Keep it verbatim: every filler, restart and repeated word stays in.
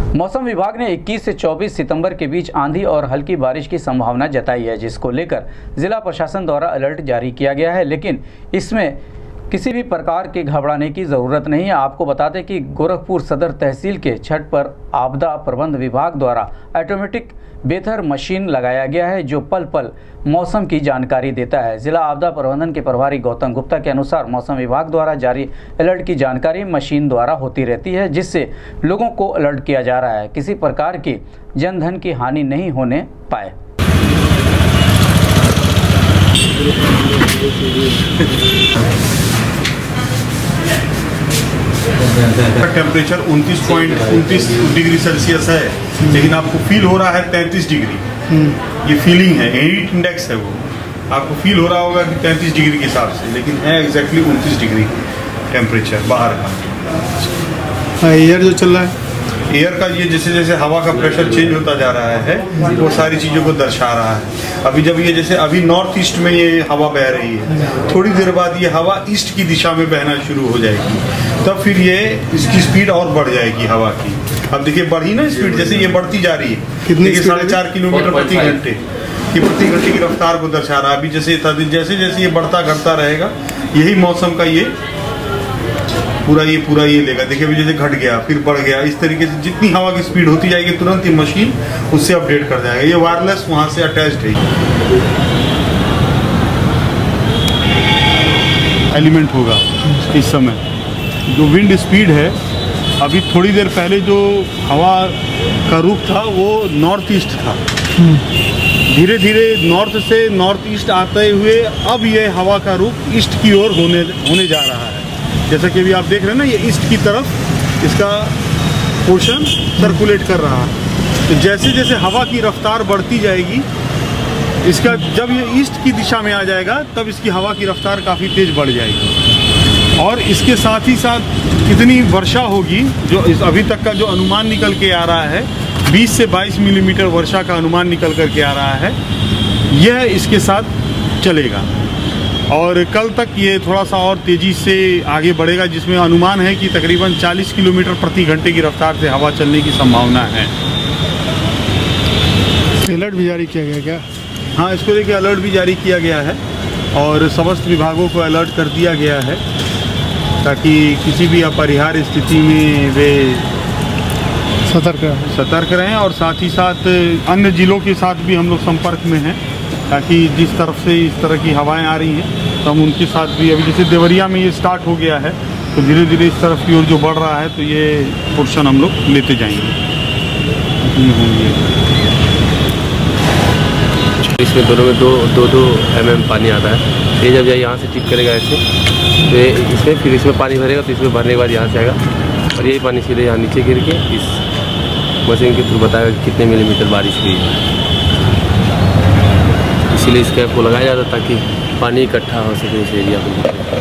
मौसम विभाग ने इक्कीस से चौबीस सितंबर के बीच आंधी और हल्की बारिश की संभावना जताई है, जिसको लेकर जिला प्रशासन द्वारा अलर्ट जारी किया गया है। लेकिन इसमें किसी भी प्रकार के घबराने की ज़रूरत नहीं है। आपको बता दें कि गोरखपुर सदर तहसील के छत पर आपदा प्रबंध विभाग द्वारा ऑटोमेटिक बेहतर मशीन लगाया गया है, जो पल पल मौसम की जानकारी देता है। जिला आपदा प्रबंधन के प्रभारी गौतम गुप्ता के अनुसार मौसम विभाग द्वारा जारी अलर्ट की जानकारी मशीन द्वारा होती रहती है, जिससे लोगों को अलर्ट किया जा रहा है किसी प्रकार की जनधन की हानि नहीं होने पाए। टेम्परेचर उनतीस पॉइंट उनतीस डिग्री सेल्सियस है, लेकिन आपको फील हो रहा है तैंतीस डिग्री। ये फीलिंग है, हीट इंडेक्स है, वो आपको फील हो रहा होगा कि तैंतीस डिग्री के हिसाब से, लेकिन है एग्जैक्टली उनतीस डिग्री टेम्परेचर बाहर का। एयर जो चल रहा है, एयर का ये जैसे जैसे हवा का प्रेशर चेंज होता जा रहा है, वो सारी चीज़ों को दर्शा रहा है। अभी जब ये जैसे अभी नॉर्थ ईस्ट में ये हवा बह रही है, थोड़ी देर बाद ये हवा ईस्ट की दिशा में बहना शुरू हो जाएगी, तब फिर ये इसकी स्पीड और बढ़ जाएगी हवा की। अब देखिए बढ़ी ना स्पीड, जैसे ये बढ़ती जा रही है, कितनी साढ़े चार किलोमीटर प्रति घंटे की प्रति घंटे की रफ्तार को दर्शा रहा है। अभी जैसे जैसे जैसे ये बढ़ता घटता रहेगा, यही मौसम का ये पूरा ये पूरा ये लेगा। देखिए अभी जैसे घट गया फिर बढ़ गया, इस तरीके से जितनी हवा की स्पीड होती जाएगी तुरंत ये मशीन उससे अपडेट कर जाएगा। ये वायरलेस वहां से अटैच्ड है, एलिमेंट होगा इस समय। जो विंड स्पीड है, अभी थोड़ी देर पहले जो हवा का रुख था वो नॉर्थ ईस्ट था, धीरे धीरे नॉर्थ से नॉर्थ ईस्ट आते हुए अब ये हवा का रुख ईस्ट की ओर होने होने जा रहा है। जैसा कि अभी आप देख रहे हैं ना, ये ईस्ट की तरफ इसका पोर्शन सर्कुलेट कर रहा है। तो जैसे जैसे हवा की रफ्तार बढ़ती जाएगी, इसका जब ये ईस्ट की दिशा में आ जाएगा तब इसकी हवा की रफ्तार काफ़ी तेज़ बढ़ जाएगी। और इसके साथ ही साथ कितनी वर्षा होगी, जो इस अभी तक का जो अनुमान निकल के आ रहा है, बीस से बाईस मिलीमीटर वर्षा का अनुमान निकल कर के आ रहा है, यह इसके साथ चलेगा। और कल तक ये थोड़ा सा और तेज़ी से आगे बढ़ेगा, जिसमें अनुमान है कि तकरीबन चालीस किलोमीटर प्रति घंटे की रफ्तार से हवा चलने की संभावना है। अलर्ट भी जारी किया गया क्या? हाँ, इसको लेकर अलर्ट भी जारी किया गया है और समस्त विभागों को अलर्ट कर दिया गया है, ताकि किसी भी अपरिहार्य स्थिति में वे सतर्क सतर्क रहें। और साथ ही साथ अन्य जिलों के साथ भी हम लोग संपर्क में हैं, ताकि जिस तरफ से इस तरह की हवाएं आ रही हैं तो हम उनके साथ भी, अभी जैसे देवरिया में ये स्टार्ट हो गया है, तो धीरे धीरे इस तरफ की ओर जो बढ़ रहा है, तो ये पोर्शन हम लोग लेते जाएंगे। इसमें दोनों में दो दो दो एम एम पानी आता है। ये जब जाए यहाँ से टिप करेगा ऐसे, तो ये इसमें फिर इसमें पानी भरेगा, तो इसमें भरने के बाद यहाँ से आएगा और यही पानी सीधे यहाँ नीचे गिर के इस मशीन के थ्रू बताएगा कि कितने मिलीमीटर बारिश हुई है। इसीलिए इस कैप को लगाया जाता ताकि पानी इकट्ठा हो सके इस एरिया में।